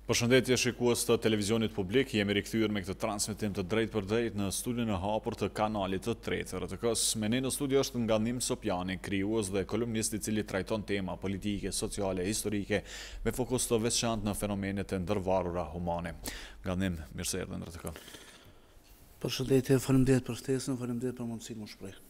Përshëndetje shikues të televizionit publik, jemi rikthyer me këtë transmetim të drejt për drejt në studion e hapur të kanalit të tretë RTK-s. Me ne në studio është Ngannim Sopjani, krijues dhe kolumnist i cili trajton tema politike, sociale, historike me fokus të veçantë në fenomenet e ndërvarura humane. Ngannim, mirë se erdhën në RTK. Përshëndetje, faleminderit për ftesën, faleminderit për mundësinë më shpreh.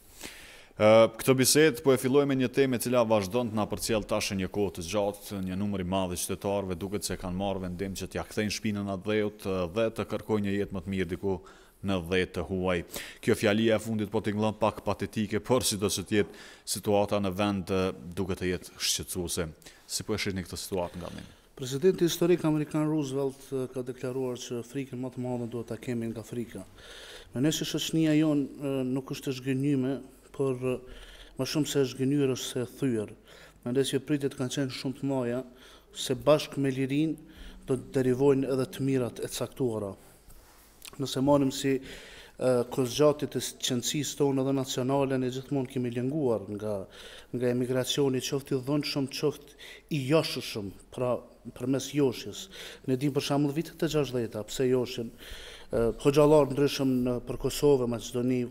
Këtë bisedë po e filloj me një temë e cila vazhdon të na përcjell tash një kohë të gjatë, një numër i madh i qytetarëve duket se kanë marrë vendim që t'ia kthejnë shpinën atë dheut dhe të kërkojnë një jetë më të mirë diku në dhe të huaj. Kjo fjalia e fundit po t'ingllon pak patetike, por sido që t'jetë situata në vend duket të jetë shqetësuese. Si po e shihni këtë situatë Ngannim? Presidenti historik amerikan Roosevelt ka deklaruar që frikën më të madhe duhet ta kemi nga Afrika. Mendoj se shoqënia jonë nuk është e zhgënjyme, por më shumë se zhgënjur është se thyer. Mendoj se pritjet kanë qenë shumë të mëdha, se bashkë me lirinë do të derivojnë edhe të mirat e caktuara. Nëse marrim si kozgjatit e qëndësisë tonë edhe nacionale, ne gjithmonë kemi lënguar nga emigracioni, qoftë i dhunshëm, qoftë i joshshëm, pra përmes joshjes. Ne dim për shembull vitet e 60-ta, pse joshin hoxhallar ndryshëm për Kosovë, Maqedoni,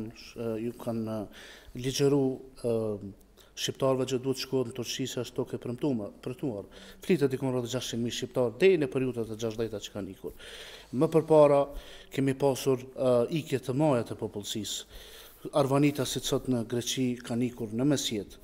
ju kanë ligjëru shqiptarëve që duhet shkohen në Turqi se ashtu ke premtuar. Flitet diku rreth 600.000 shqiptarë deri në periudhat e 60-ta që kanë ikur. Më përpara kemi pasur ikje të mëdha të popullsisë. Arvanita si sot në Greqi kanë ikur në mesjet.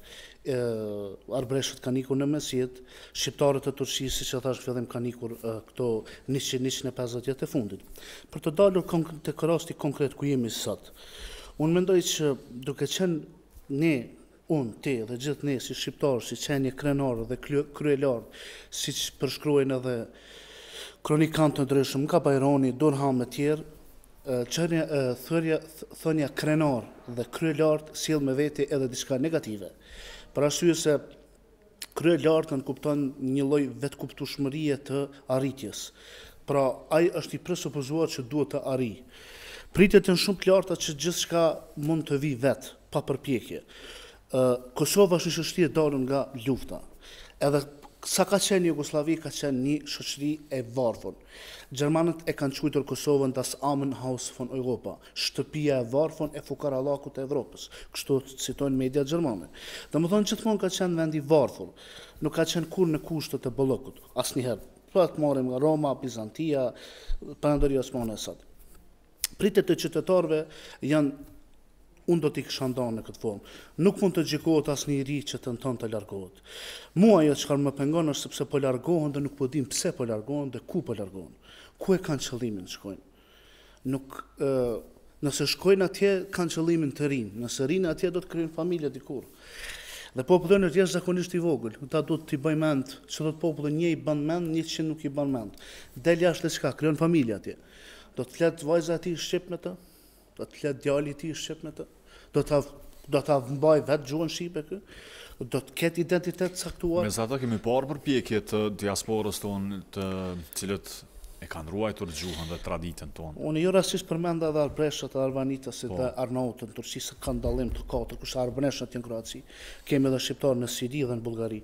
Arbreshët kanë ikur në mesjet, shqiptarët e Turqisë, siç e thash në fillim, kanë ikur këto 100-150 vjet e fundit. Për të dalur tek rasti konkret ku jemi sot, unë mendoj që duke qenë ne, unë, ti dhe gjithë ne si shqiptarë, si qenje krenar dhe kryelar, siç përshkruajnë edhe kronikantë të ndryshëm, nga Bajroni, Durham e tjerë, thënia krenar dhe kryelart sjell me vete edhe diçka negative. Për arsye se kryelartën kupton një lloj vetkuptueshmërie të arritjes. Pra ai është i presupozuar që duhet të arrijë. Pritjet janë shumë të larta që gjithçka mund të vi vet, pa përpjekje. Kosova është një shoqëri e dalur nga lufta. Edhe sa ka qenë Jugosllavi, ka qenë një shoqëri e varfër. Gjermanët e kanë quajtur Kosovën das Armenhaus von Europa, shtëpia e varfër e fukarallakut të Evropës. Kështu citojnë media gjermane. Domethënë gjithmonë ka qenë vend i varfër. Nuk ka qenë kurrë në kushtet e bollokut, asnjëherë. Po të marrim nga Roma, Bizantia, Perandoria Osmane sot. Pritjet e qytetarëve janë, unë do t'i kisha ndarë në këtë formë. Nuk mund të gjikohet asnjëri që tenton të largohet. Mua ajo çfarë më pengon është sepse po largohen dhe nuk po dim pse po largohen dhe ku po largohen. Ku e kanë qëllimin të shkojnë? Nëse shkojnë atje kanë qëllimin të rinë. Nëse rinë atje do të krijojnë familje dikur. Dhe populli është jashtëzakonisht i vogël. Ata duhet t'i bëjnë mend, që do të populli një i bën mend, 100 nuk i bën mend. Del jashtë çka, krijon familje atje. Do të flet vajza e tij shqip me të? Do të flet djali i tij shqip me të? Do ta mbaj vetë gjuhën shqipe kë? Do të ketë identitet caktuar? Megjithatë kemi parë përpjekje të diasporës tonë, të cilët e kanë ruajtur gjuhën dhe traditën tonë. Unë jo rastisht përmenda edhe arbreshët, arvanitasit dhe arnautët në Turqi, se kanë dallim të katër, kush arbreshët në Kroaci. Kemi edhe shqiptarë në Siri dhe në Bullgari.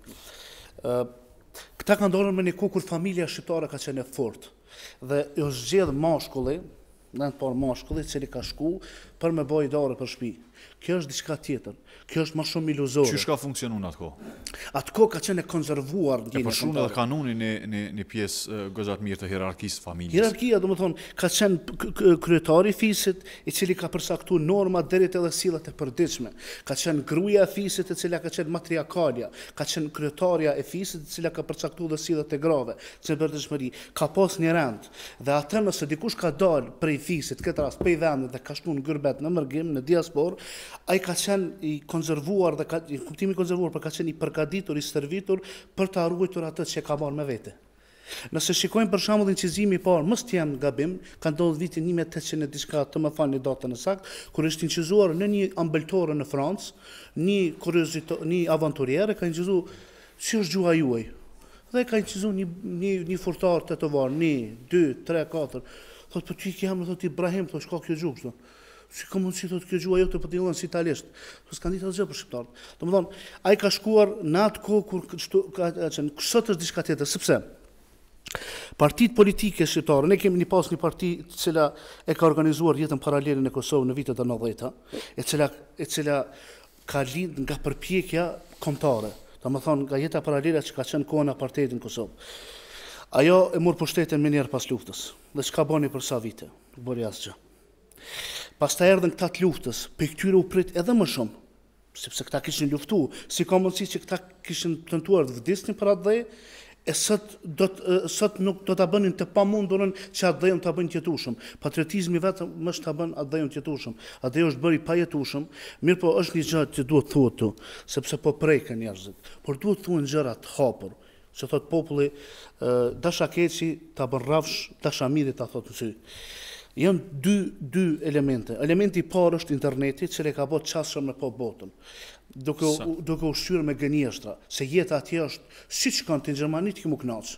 Këta kanë dalur me një kohë kur familja shqiptare ka qenë e fortë dhe u zgjedh mashkulli, në të parë mashkulli, cili ka shku për me bëj dore për shtëpi. Kjo është diçka tjetër. Kjo është më shumë iluzore. Çish ka funksionuar atko? Atko ka qenë konservuar ndjenja. Për shumë edhe kanuni një pjesë gozat mirë të hierarkisë familjes. Hierarkia, domethënë, ka qenë kryetari i fisit, i cili ka përcaktuar norma deri te edhe sillet e përditshme. Ka qenë gruaja e fisit, e cila ka qenë matriarkalja. Ka qenë kryetarja e fisit, e cila ka përcaktuar dhe sillet e grave, që përditshmëri. Ka pas një rend. Dhe atë nëse dikush ka dalë prej fisit, këtë rast prej vendit dhe ka shkuar në gërbet në mërgim, në diasporë, ai ka qenë i konservuar dhe i kuptimi i konservuar, për ka qenë i përgatitur, i servitur për të ruajtur atë që ka marrë me vete. Nëse shikojmë për shembull incizimi i parë, mos t'jem gabim, ka ndodhur vitin 1800 e diçka, të më falni datën e saktë, kur është incizuar në një ambëltore në Francë, një avanturier ka incizuar si është gjuha juaj. Dhe ka incizuar një furtar tetovar, 1, 2, 3, 4. Thotë po ti jam, thotë Ibrahim, thotë shko kjo gjuhë këtu. Si ka mundësi thotë kjo gjuha jote po të dillon si italisht. Po s'kan ditë asgjë për shqiptarët. Domethënë, ai ka shkuar në atë kohë kur sot është diçka tjetër, sepse Partitë politike shqiptare, ne kemi një parti cila e ka organizuar jetën paralele në Kosovë në vitet e 90-ta, e cila ka lind nga përpjekja kombëtare, domethënë nga jeta paralele që ka qenë kohën e apartheidit në Kosovë. Ajo e mor pushtetin më njëherë pas luftës. Dhe çka bani për sa vite? Nuk bëri asgjë. Pastaj erdhën këta të luftës, për këtyre u prit edhe më shumë, sepse këta kishin luftu, si ka mundësi që këta kishin tentuar të vdisnin për atë dhë, e sot nuk do ta bënin të pamundurën që atë dhëun ta bëjnë të jetueshëm. Patriotizmi vetëm është ta bën atë dhëun të jetueshëm. Atë dhë është bëri pa jetueshëm, mirë po është një gjë që duhet thuhet tu, sepse po prekën njerëzit. Por duhet thuhen gjëra të hapur, që thot populli, dasha keqi ta bën rrafsh, dasha miri ta thot në sy. Janë dy elemente. Elementi I parë është interneti, që ka bërë qasshëm në po botën, duke u shqyrë me gënjeshtra, se jeta atje është siç kanë ti në Gjermani ti mu knaq.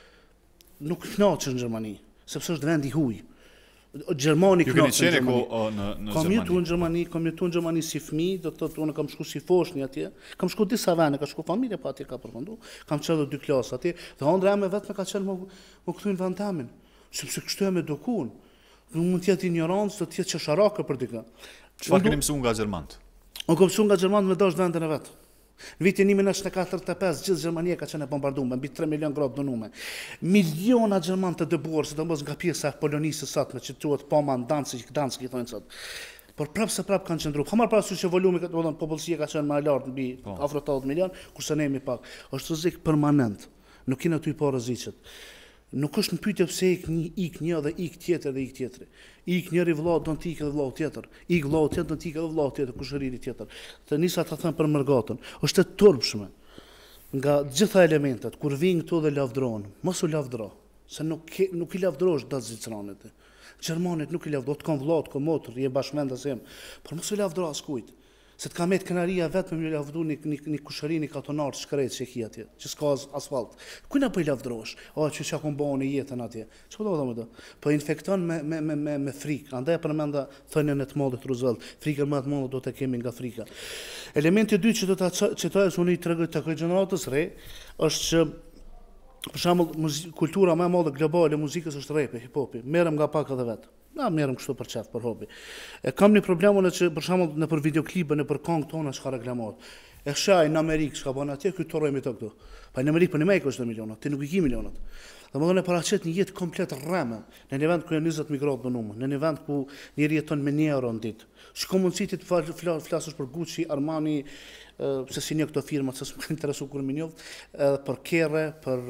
Nuk knaqesh në Gjermani, sepse është vend I huaj. Gjermani knaqen në Gjermani. Kam jetuar në Gjermani si fëmijë, do të thotë unë kam shku si foshnjë atje. Kam shku disa vende, ka shku familja pa atje ka përfundu. Kam qenë 2 klasë atje, dhe ëndra ime vetëm ka qenë më kthyn vandamin, sepse kështu jam edukuar. Nuk mund të jetë ignorancë, do të jetë çesharake për dikë. Çfarë keni mësuar nga gjermanët? Unë kam mësuar nga gjermanët me dash vendin e vet. Në vitin 1945 gjithë Gjermania ka qenë e bombarduar, mbi 3 milion gradë dënuar. Miliona gjermanë të dëbuar, sidomos nga pjesa e Polonisë sot, me që quhet Poman, Gdansk, I thonë sot. Por prapë kanë qëndruar. Ka marrë parasysh që volumi popullsia ka qenë më I lartë mbi afro 80 milion, kurse ne jemi pak. Është rrezik permanent. Nuk kena ty pa rreziqet. Nuk është në pyetje pse ik një dhe ik tjetër dhe ik tjetri. Ik njëri vëllau do të ikë dhe vëllau tjetër. Ik vëllau tjetër do të ikë dhe vëllau tjetër, kushëriri tjetër. Të nisa ta them për mërgatën. Është e turpshme. Nga gjitha elementet kur vijnë këtu dhe lavdrohen, mos u lavdro, se nuk I lavdrosh dot zvicranit. Gjermanit nuk I lavdro, të kanë vëllau, të kanë motër, je bashkëmendas jam. Por mos u lavdro askujt. Se të ka me të kënaria vetë me lavdu një kushërini katonar të shkret që ki atje, që s'ka asfalt. Kujna po I lavdrosh? Që akon bëhon në jetën atje. Që po do me do? Po infekton me frikë. Andaj e përmenda thënjën e të madhët Roosevelt. Frikën më të madhët do të kemi nga frika. Elementi I dytë që do të qëtojës unë I tregoj të këj gjeneratës re, është që për shembull kultura më e madhe globale e muzikës është rapi, hip-hopi. Merrem nga pak edhe vetë. Na merrem kështu për çaf, për hobi. Kam një problem unë që për shembull në për videoklipe, në për këngë tona çka reklamohet. E shaj në Amerikë çka bën atje, këtu rrojmë të këtu. Pa në Amerikë po në Mekë është miliona, ti nuk I ke milionat. Domethënë paraqet një jetë komplet rreme, në një vend ku janë 20 mijë dënuar, në një vend ku njëri jeton me 1 euro në ditë. Shko mundësi ti të flasësh për Gucci, Armani, se si një këto firmat, se s'më interesu kur më njoft, për kere,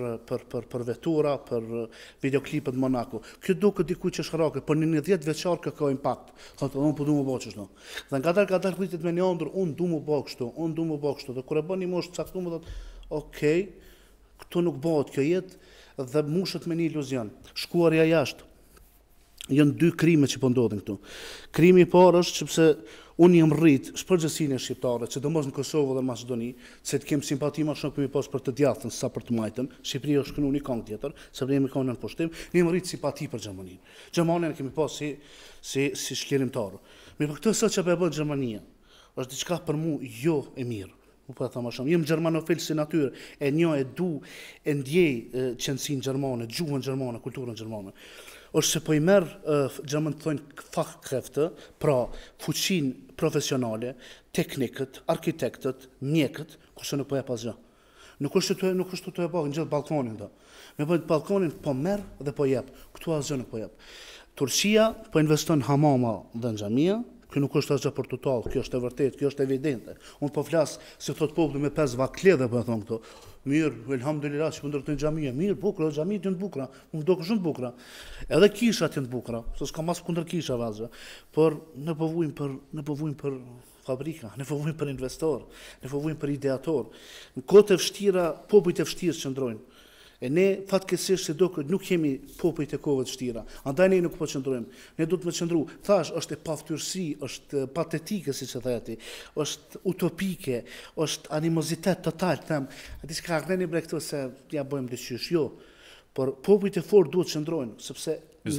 për vetura, për videoklipet Monaco. Kjo duket diku që shkarake, por në një 10 vjeçar kjo ka impakt. Thotë, unë po du më bëj kështu. Dhe ngadalë rritet me një ëndër, unë du më bëj kështu, Dhe kur e bën një moshë caktuar, thotë, okay, këtu nuk bëhet kjo jetë dhe mushet me një iluzion. Shkuarja jashtë. Janë 2 krime që po ndodhin këtu. Krimi I parë është sepse unë jam rrit shpërgjithësinë e shqiptare, sidomos në Kosovë dhe Maqedoni, se të kem simpati më shumë kemi pas për të djathtën sa për të majtën. Shqipëria është kënu një këngë tjetër, sepse jemi kanë në pushtim, ne jam rrit simpati për Gjermaninë. Gjermaninë kemi pas si shkërimtar. Me për këtë sot që bën Gjermania, është diçka për mua jo e mirë. Po e them më shumë, jam gjermanofil si natyrë, e njoh, e du, e ndjej qendsinë gjermane, gjuhën gjermane, kulturën gjermane. Është se po I merr gjermant thonë fachkräfte, pra fuqinë profesionale, teknikët, arkitektët, mjekët, kurse nuk po jep asgjë. Nuk është të e bëjë në gjithë balkonin do. Me bëjë balkonin po merr dhe po jep. Këtu asgjë nuk po jep. Turqia po investon hamama dhe në xhamia. Kjo nuk është asgjë për total, kjo është e vërtetë, kjo është evidente. Unë po flas se thot populli me 5 vakledhe po e thon këtu. Mirë, elhamdulillah që po ndërtojnë xhamia, mirë, bukur, xhamit janë të bukura, unë do shumë të bukura. Edhe kishat janë të bukura, se s'ka mas kundër kishave asgjë. Por ne po vujmë për fabrika, ne po vujmë për investor, ne po vujmë për ideator. Në kohë të vështira, popujt e vështirë qëndrojnë. E ne fatkeqësisht se nuk kemi popujt e kohëve të vështira. Andaj ne nuk po qëndrojmë. Ne duhet të qëndru. Thash, është e paftyrsi, është patetike siç e thati, është utopike, është animozitet total, them. Diçka ne bre këtu se ja bëjmë dyqysh, jo. Por popujt e fortë duhet të qëndrojnë, sepse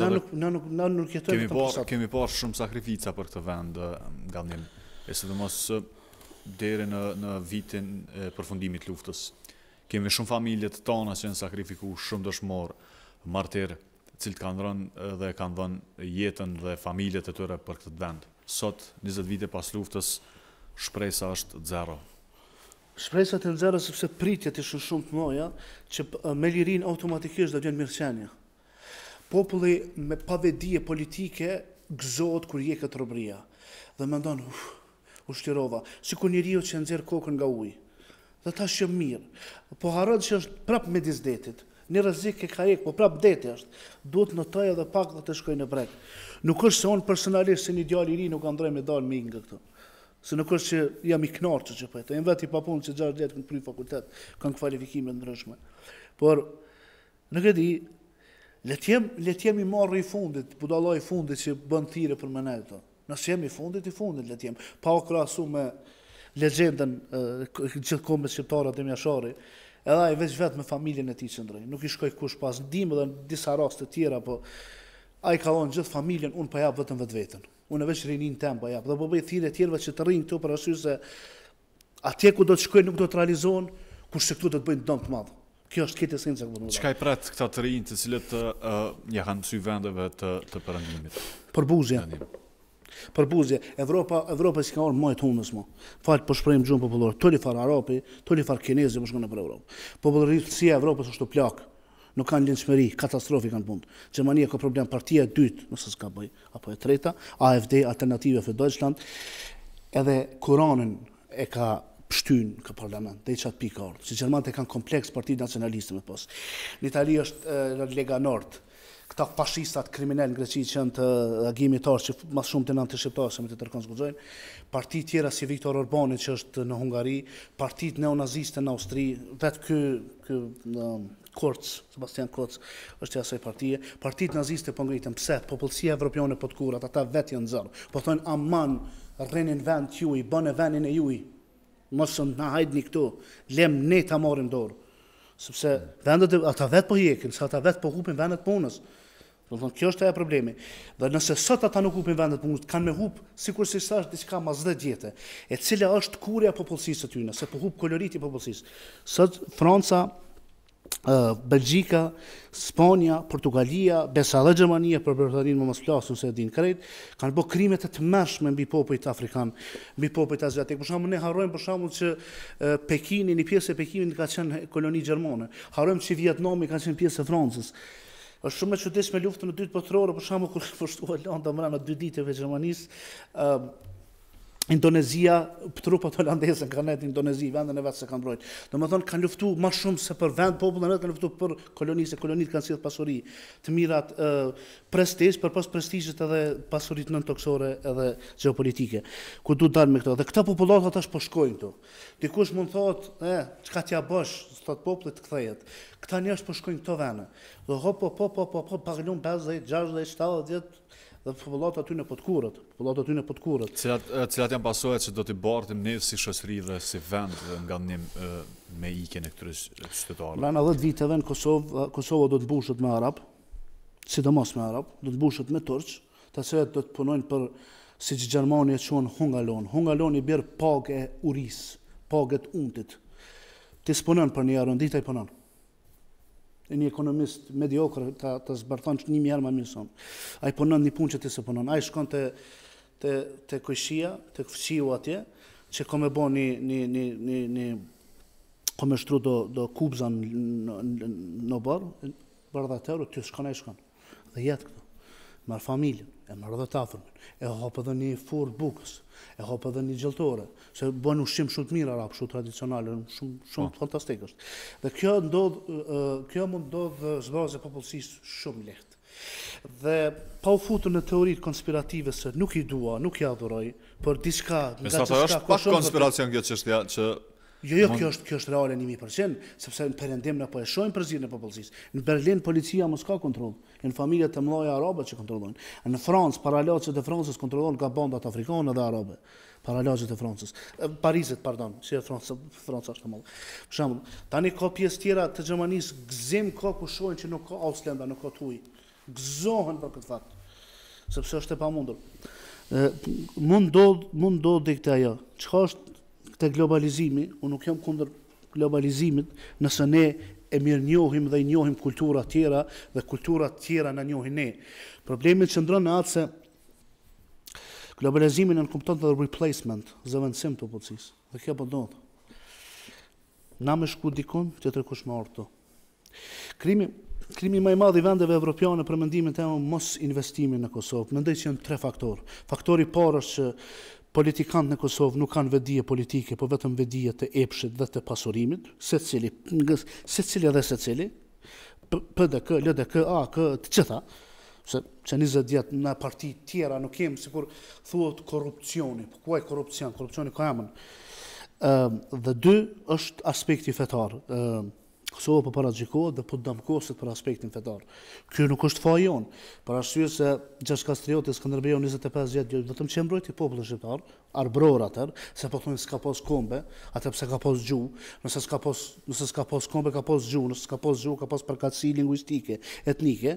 na nuk jetojmë të pasat. Kemi parë shumë sakrifica për këtë vend nga ndjen. E sidomos deri në vitin e përfundimit të luftës. Kemi shumë familje të tona që janë sakrifiku shumë dëshmor martir, cilët kanë rënë dhe kanë dhënë jetën dhe familjet e tyre për këtë vend. Sot, 20 vite pas luftës, shpresa është zero. Shpresat e zero sepse pritjet ishin shumë të mëdha që me lirin automatikisht do vjen mirëqenia. Populli me pavedije politike gëzohet kur je këtë robëria dhe mendon u shtirova, sikur njeriu që nxjerr kokën nga uji. Dhe tash është mirë. Po harron që është prap midis detit. Një rrezik e ka ikë, po prap deti është. Duhet notoj edhe pak dhe të shkoj në breg. Nuk është se unë personalisht si një djalë i ri nuk andrej me dalë me ikë nga këtu. Se nuk është që jam i knarë që po jetë. Jam vetë i papunë që 6 vjet kanë pry fakultet, kanë kvalifikime ndryshme. Por nuk e di, let jem i marrë i fundit, budalla i fundit që bën thirrje për më ne këto. Nëse jemi i fundit let jem. Pa u krahasu me legjendën gjithkombës shqiptare të Mjashari, edhe ai veç vetë me familjen e tij qëndroi. Nuk i shkoi kush pas ndihmë dhe në disa raste të tjera, po ai ka dhënë gjithë familjen, unë po jap vetëm vetveten. Unë veç rinin tem po jap. Dhe po bëj thirrje të tjerëve që të rrinë këtu për arsye se atje ku do të shkojnë nuk do të realizohen, kurse këtu do të bëjnë dëm të madh. Kjo është këtë esenca që do. Çka i pret këta të rinj të cilët ja kanë sy vendeve të perëndimit? Përbuzje, Evropa si ka orë majtë hundës mo. Falë po shprejmë gjumë popullore, toli farë Arapi, toli farë Kinezi po shkone për Evropë. Popullëria e Evropës është të plakë, nuk kanë lindshmëri, katastrofi kanë punë. Gjermania ka problem, partia e dytë, nëse s'ka bëj, apo e treta, AFD, Alternative für Deutschland, edhe Kuranin e ka pështyn ka parlament, dhe i qatë pika orë. Si Gjermanët e kanë kompleks partit nacionalistë me posë. Në Itali është Lega Nord. Këta fashistat kriminal në Greqi që janë të agimitarë që mas shumë të nënë të shqiptarë se me të tërkon s'guxojnë, partit tjera si Viktor Orbani që është në Hungari, partit neonaziste në Austri, vetë Kurz, Sebastian Kurz është e asaj partije, partit naziste po ngritën pse, popullsia evropiane po të kurat, ata vetë janë zërë, po thonë aman, rrenin vend juj, bënë vendin e juj, mosën na hajdni këtu, lem ne ta marrim dorë. Sepse vendet ata vetë po hjekin, se ata vetë po hupin vendet punës. Do të thonë kjo është ajo problemi. Dhe nëse sot ata nuk hupin vendet punës, kanë me hup sikur se sa është diçka mas 10 vjetë, e cila është kurja e popullsisë së tyre, se po hup koloriti i popullsisë. Sot Franca, Belgjika, Spanja, Portugalia, besa dhe Gjermania për bërëtarin më mos flasun se e din krejt, kanë bërë krimet e të mërshme mbi popujt afrikan, mbi popujt aziatik. Për shembull ne harrojmë për shembull që Pekini, një pjesë e Pekinit ka qenë koloni gjermane. Harrojmë që Vietnami ka qenë pjesë e Francës. Është shumë e çuditshme luftën e dytë botërore, për shembull kur përshtua landa mbrana 2 ditëve Gjermanisë, Indonezia, trupat holandese kanë në Indonezi, vendin e vetë se kanë mbrojtur. Domethënë kanë luftuar më shumë se për vend, popullin e kanë luftuar për kolonitë, kolonitë kanë sjellë pasuri, të mirat prestigj, përpas prestigjit edhe pasuritë nën-toksore edhe gjeopolitike. Ku duhet dalë me këto? Dhe këta popullata tash po shkojnë këtu. Dikush mund thotë, çka t'ja bësh, thot popullit të kthehet. Këta njerëz po shkojnë këto vende. Do hop paglum 50, 60, 70 dhe popullata aty në potkurët. Cilat janë pasojat që do t'i bartim ne si shoqëri dhe si vend nga ndnim me ikjen e këtyre qytetarëve? Brenda 10 viteve në Kosovo do të mbushet me arab, sidomos me arab, do të mbushet me turq, të cilët do të punojnë për siç Gjermani e quajnë hungalon. Hungalon i bjerë pagë e uris, pagë të untit. Ti s'punon për një herë, ndita i punon. Një ekonomist mediokër të zbarton 1000 herë më mirë son. Ai punon një punë që ti s'e punon. Ai shkon te Kojshia, te fshiu atje, që ka më bën një komë shtru do kubzan në bardhatër, ti shkon ai shkon. Dhe jetë këtu. Marr familjen, e marr edhe të afërmin, e hap edhe një furrë bukës, e hap edhe një gjelltore, se bën ushqim shumë të mirë arab, shumë tradicional, shumë fantastik është. Dhe kjo mund ndodh zbrazje popullsisë shumë lehtë. Dhe pa u futur në teoritë konspirative se nuk i dua, nuk i adhuroj, por diçka nga çështja është pak konspiracion kjo çështja që Jo, kjo është reale 1000%, sepse në perëndim ne po e shohim përzierjen e popullsisë. Në Berlin policia mos ka kontroll, në familjet e mëdha arabe që kontrollojnë. Në Francë, paralagjet e Francës kontrollojnë nga bandat afrikane dhe arabe. Paralagjet e Francës. Parisit, pardon, që Franca është e madhe. Për shembull, tani ka pjesë tjera të Gjermanisë gëzim ka ku shohin që nuk ka Auslanda, nuk ka tuj. Gëzohen për këtë fakt, sepse është e pamundur. Mund ndodh këtë ajo. Çka është te globalizimi, unë nuk jam kundër globalizimit, nëse ne e mirë njohim dhe i njohim kultura tjera dhe kultura tjera në njohin ne. Problemi qëndron në atë se globalizimin në kupton të replacement, zëvendësim të opozisë. Dhe kjo po ndodh. Na me shku dikun, tjetër kush me ardhë. Krimi më i madh i vendeve evropiane për mendimin tim mos investimi në Kosovë. Mendoj që janë 3 faktorë. Faktori i parë është që politikanët në Kosovë nuk kanë vedije politike, po vetëm vedije të epshit dhe të pasurimit, secili dhe secili, PDK, LDK, AK, të gjitha, se që 20 vjet në parti tjera nuk kem sikur thuhet korrupsioni. Po ku ai korrupsion? Korrupsioni ka emrin. Dhe 2 është aspekti fetar. Kosova po paraqikohet dhe po damkoset për aspektin fetar. Ky nuk është faji jon. Për arsye se Gjash Kastrioti Skënderbeu 25 vjet vetëm që mbrojti popullin shqiptar, arbror atër, se po thonë s'ka pas kombe, atë pse ka pas gjuhë, nëse s'ka pas kombe ka pas gjuhë, nëse s'ka pas gjuhë ka pas përkatësi lingvistike, etnike.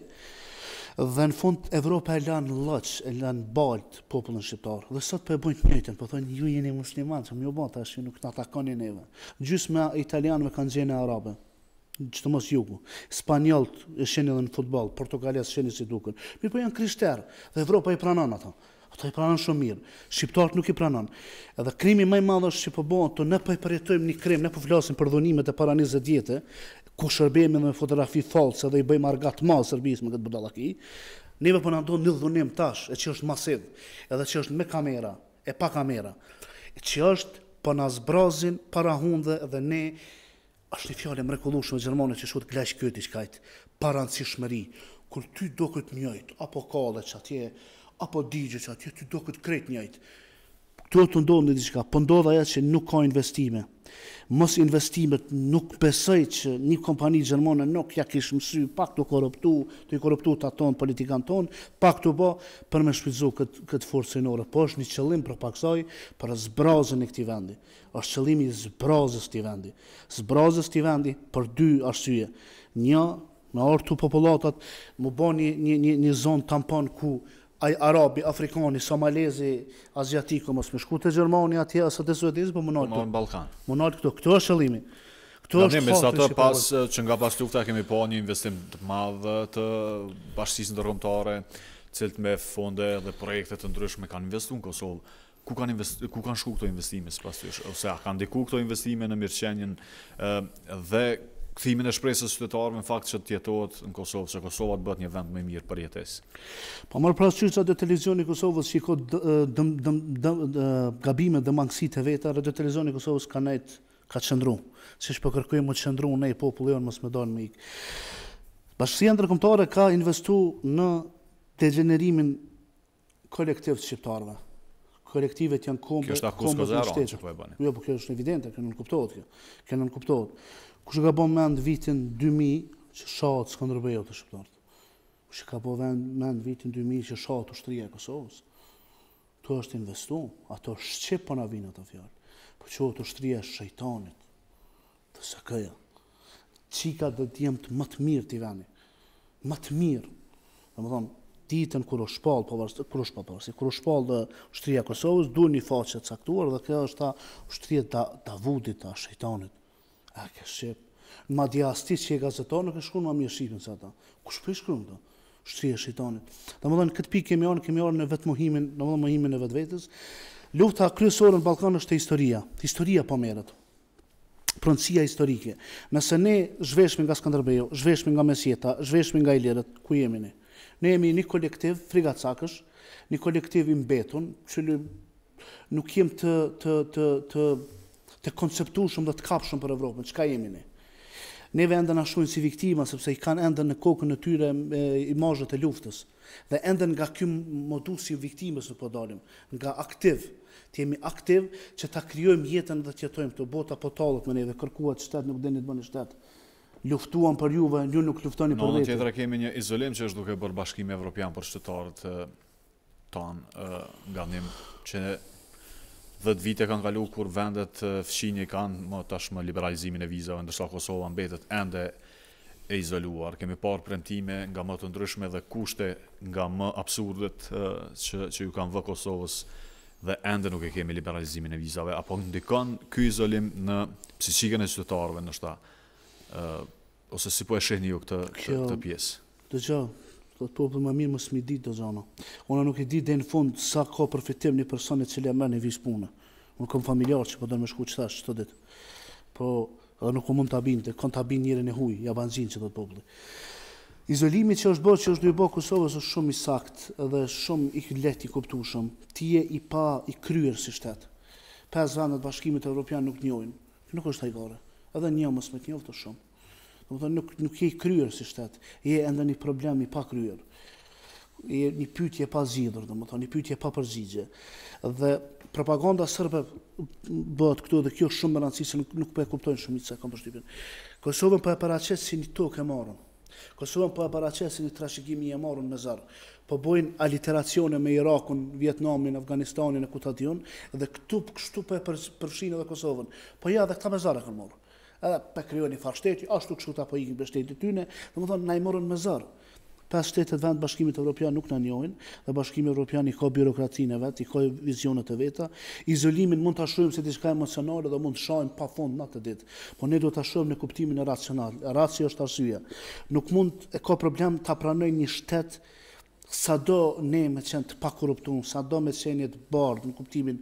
Dhe në fund Evropa e lanë lloç, e lanë balt popullin shqiptar. Dhe sot po e bëjnë të njëjtën, po thonë ju jeni muslimanë, që më u bën tash nuk na takoni neve. Gjysma italianëve kanë gjenë arabe. Që të mos jugu. Spanjollët e shenë edhe në futbol, Portugalia shenë si duken. Mirë po janë krishterë, dhe Evropa i pranon ata. Ata i pranon shumë mirë. Shqiptarët nuk i pranon. Edhe krimi më i madh është që po bëhen të ne po i përjetojmë një krim, ne po flasim për dhunimet e para 20 vjetë, ku shërbejmë me fotografi false dhe i bëjmë argat madh Serbisë me këtë budallaki. Neve po na ndon një dhunim tash, e që është masiv, edhe që është me kamera, e pa kamera. Që është po na zbrazin para hundë dhe ne është një fjalë mrekullueshme gjermane që shohet glash këti çkajt, parancishmëri, kur ty do këtë njëjt, apo kalle që atje, apo digje që atje, ty do këtë krejt njëjt. Këtu të ndodhë në diçka, po ndodhë ajo që nuk ka investime. Mos investimet nuk besoj që një kompani gjermane nuk ja kishë mësy pak të i korruptu të aton politikan ton, pak të bo për me shpizu këtë forcë sinore. Po është një qëllim për paksoj për zbrazën e këtij vendi. Është qëllimi i zbrazës këtij vendi. Zbrazës këtij vendi për 2 arsye. Një, me ortu populatat, më bën një zonë tampon ku Arabi, Afrikani, Somalezi, Aziatiku, mos me shku të Gjermani atje, asa të Suedezi, po më nalë Balkan. Më nalë këto. Këto është qëllimi. Këto është fakti që nga pas lufta kemi pa një investim të madh të bashkisë ndërkombëtare, cilët me fonde dhe projekte të ndryshme kanë investuar në Kosovë. Ku kanë shku këto investime sipas tyre? Ose a kanë ndiku këto investime në mirëqenien dhe kthimin e shpresës qytetarëve në fakt që të jetohet në Kosovë, se Kosova të bëhet një vend më i mirë për jetesë. Po marr parasysh atë televizioni i Kosovës që ka gabime dhe mangësitë e veta, radio televizioni i Kosovës ka qëndru. Siç po kërkojmë të qëndru ne populli jon mos më dalë me ik. Bashkia ndërkombëtare ka investuar në degenerimin kolektiv të shqiptarëve. Kolektivet janë kombe. Kjo është akusko zero që po e bëni. Jo, po kjo është evidente, kjo nuk kuptohet kjo. Kjo nuk kuptohet. Kush ka bën mend vitin 2000 që shahet Skënderbeu të shqiptarët. Kush ka bën mend vitin 2000 që shahet ushtria e Kosovës. To është investuar, ato shqip po na vinë ato fjalë. Po quhet ushtria e shejtanit. Të SK-ja. Çika do të jemë më të mirë ti vani. Më të mirë. Domethënë ditën kur u shpall kur u shpall ushtria e Kosovës, duan një faqe të caktuar dhe kjo është ta ushtria e Davudit, ta shejtanit. A ke shqip? Ma diasti që e gazetarë nuk e shkruan ma mirë shqipin se ata. Kush po i shkruan ta? Ushtria e shejtanit. Domethënë këtë pikë kemi arë në vetë mohimin e vetvetes. Lufta kryesore në Ballkan është historia. Historia po merret. Pronësia historike. Nëse ne zhveshmi nga Skënderbeu, zhveshmi nga Mesjeta, zhveshmi nga Ilirët, ku jemi ne? Ne jemi një kolektiv frigacakësh, një kolektiv i mbetur, që nuk jem të konceptueshëm dhe të kapshëm për Evropën. Çka jemi ne? Neve ende na shohin si viktima, sepse i kanë ende në kokën e tyre imazhet e luftës. Dhe ende nga ky modus i viktimës nuk po dalim. Nga aktiv. Të jemi aktiv që ta krijojmë jetën dhe të jetojmë këtu. Bota po tallet me neve, kërkuat shtet, nuk deni të bëni shtet. Luftuan për juve, ju nuk luftoni për vetë. Në tjetër kemi një izolim që është duke bërë Bashkimi Evropian për qytetarët tanë nga nim që 10 vite kanë kalu kur vendet fqinje kanë më tashmë liberalizimin e vizave, ndërsa Kosova mbetet ende e izoluar. Kemi parë premtime nga më të ndryshme dhe kushte nga më absurdet që ju kanë vë Kosovës dhe ende nuk e kemi liberalizimin e vizave. Apo ndikon ky izolim në psiqikën e qytetarëve, ndoshta ose si po e shihni ju këtë pjesë? Dëgjoj, do të populli më mirë mos mi ditë do zona. Unë nuk e di deri në fund sa ka përfitim një person i cili e merr në vizë punë. Unë kam familjar që po do më shku çtash çdo ditë. Po edhe nuk mund ta binte, kanë ta bin njërin e huj, ja banxhin që do të populli. Izolimi që është bërë, që është bërë Kosovës është shumë i saktë edhe shumë i lehtë i kuptueshëm. Ti je i pa i kryer si shtet. 5 vendet bashkimit evropian nuk njohin. Nuk është hajgare. Edhe një mos me të njoftë shumë. Domethënë nuk je i kryer si shtet. Je ende një problem i pa kryer. Je një pyetje pa zgjidhur, domethënë një pyetje pa përgjigje. Dhe propaganda serbe bëhet këtu dhe kjo është shumë e rëndësishme, nuk po e kuptojnë shumica kanë përshtypjen. Kosovën po e paraqes si një tokë e marrën. Kosovën po e paraqes si një trashëgimi i marrën me zar. Po bojnë aliteracione me Irakun, Vietnamin, Afganistanin e ku ta diun dhe kështu po e përfshin edhe Kosovën. Po ja edhe këta me zar e kanë marrë. Edhe pe krijojnë një farë shteti, ashtu kështu ta po ikin për shtetin tyne, domethënë na i morën me zar. 5 shtetet vend bashkimit evropian nuk na njohin dhe bashkimi evropian i ka birokracinë e vet, i ka vizionet e veta. Izolimin mund ta shohim si diçka emocionale dhe mund të shohim pafund natë ditë. Po ne duhet ta shohim në kuptimin e racional. Racio është arsyeja. Nuk mund e ka problem ta pranoj një shtet sado ne me qenë të pakorruptuar, sado me qenë të bardhë në kuptimin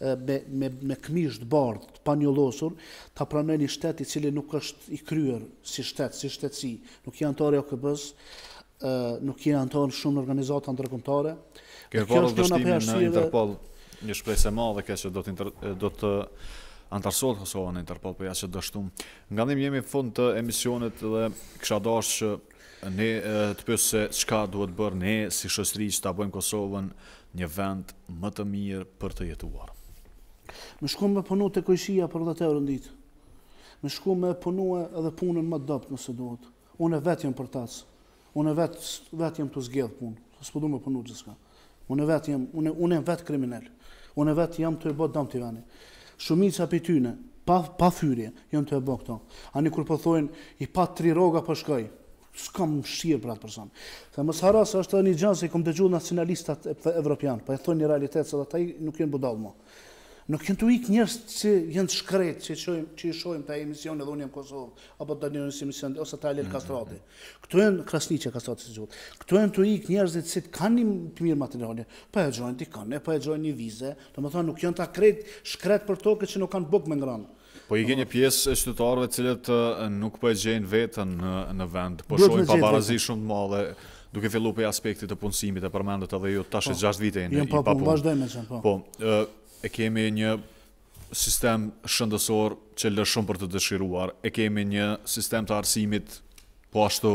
me këmishë të bardhë, të panjollosur, ta pranoj një shtet i cili nuk është i kryer si shtet, si shtetësi, nuk janë antar e OKB-s, nuk janë antar shumë organizata ndërkombëtare. Kjo është dështimin në Interpol, një shpresë e madhe që do të antarësohet Kosova në Interpol, për jashtë dështum. Nga ne jemi në fund të emisionit dhe kisha dashur që ne të pyes se çka duhet bërë ne si shoqëri që ta bëjmë Kosovën një vend më të mirë për të jetuar. Më shku me punu te Kojshia për 10 euro në ditë. Më shku me punu edhe punën më dopt nëse duhet. Unë vetë jam për tas. Unë vetë jam të zgjedh punë. S'po du me punu gjithçka. Unë jam vetë kriminal. Unë vetë jam të e bë dëm të vani. Shumica prej tyre pa fyrje janë të e bë këto. Ani kur po thojnë i pa 3 rroga po shkoj. S'kam shqirë për atë person. Se mos harro se është një gjë se kom dëgjuar nacionalistat evropian, po e thonë një realitet se ata nuk janë budall më. Nuk janë të ikë njerëz që janë të shkret, që i shohim te emisione dhe unë jam Kosovë, apo të një emision ose ta Alel Kastrati. Këtu janë Krasniqe Kastrati si gjuhët. Këtu janë të ikë njerëzit që kanë të mirë materiale, po e xhojnë dikon, po e xhojnë një vizë, domethënë nuk janë ta shkret për tokë që nuk kanë buk me ngranë. Po i ke një pjesë e qytetarëve të cilët nuk po e gjejnë veten në vend, po shohin pabarazi shumë të madhe, duke filluar pe aspektit të punësimit e përmendet edhe ju tash 6 vite jeni i papunë. Po, e kemi një sistem shëndetësor që lë shumë për të dëshiruar, e kemi një sistem të arsimit po ashtu.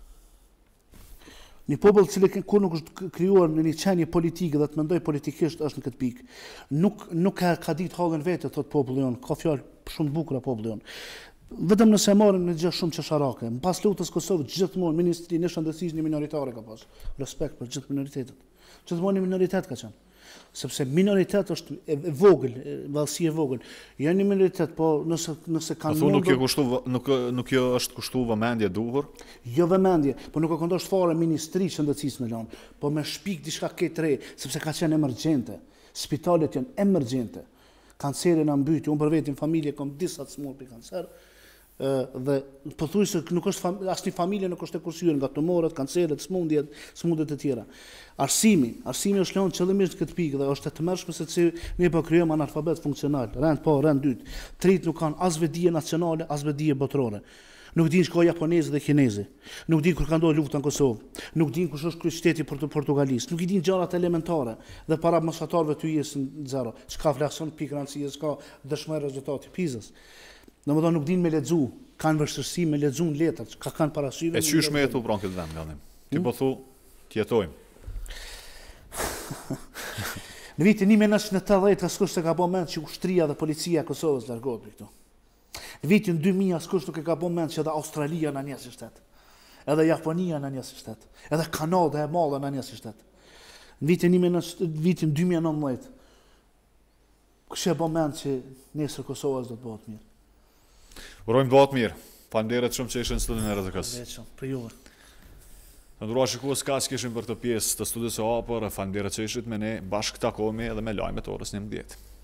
Një popull i cili kur nuk është krijuar në një qenie politike dhe të mendoj politikisht është në këtë pikë. Nuk ka ditë hallën vetë thot populli jon, ka fjalë shumë bukura populli jon. Vetëm nëse marrin në gjë shumë çesharake. Mbas luftës Kosovës gjithmonë ministrinë e shëndetësisë një minoritare ka pas. Respekt për gjithë minoritetet. Gjithmonë një minoritet ka qenë. Sepse minoritet është e vogël, vallësi e vogël. Jo një minoritet, po nëse kanë nuk jo është kushtuar vëmendje duhur. Jo vëmendje, po nuk e kondosh fare ministri shëndetësisë me lënë, po me shpik diçka këtej, sepse ka qenë emergjente. Spitalet janë emergjente. Kanceri na mbyti, unë për vetin familje kam disa të smur për kancer. Dhe pothuajse nuk është asnjë familje nuk është e kursyer nga tumorët, kanceret, smundjet e tjera. Arsimi është lënë qëllimisht këtë pikë dhe është e tmerrshme se ne po krijojmë analfabet funksional, rend po, rend dytë. Trit nuk kanë as vedije nacionale, as vedije botërore. Nuk din shko japonezë dhe kinezë. Nuk din kur ka ndodhur lufta në Kosovë. Nuk din kush është kryetështeti i Portugalisë. Nuk i din gjërat elementare dhe para mosatarëve ty jesën zero. Çka flakson pikë rëndësie, s'ka dëshmoj rezultati Pizës. Domethënë nuk din me lexu, kanë vështirësi me lexu letrat, ka kanë parasysh. E çysh me jetu pron këtë vend ganim. Ti po thu, ti jetojmë. Në vitin 1980 askush se ka bën mend që ushtria dhe policia e Kosovës largohet prej këtu. Në vitin 2000 askush nuk e ka bën mend që edhe Australia na njeh si shtet. Edhe Japonia na njeh si shtet. Edhe Kanada e madhe na njeh si shtet. Në vitin 2019 kush e bën mend që nesër Kosova do të bëhet mirë. Urojmë bëhet mirë. Faleminderit shumë që ishin në studion e RTK-s. Për juve. Të nderuar shikues, kaq kishim për këtë pjesë të studios së Hapur. Faleminderit që ishit me ne. Bashkë takohemi edhe me lajmet orës 19.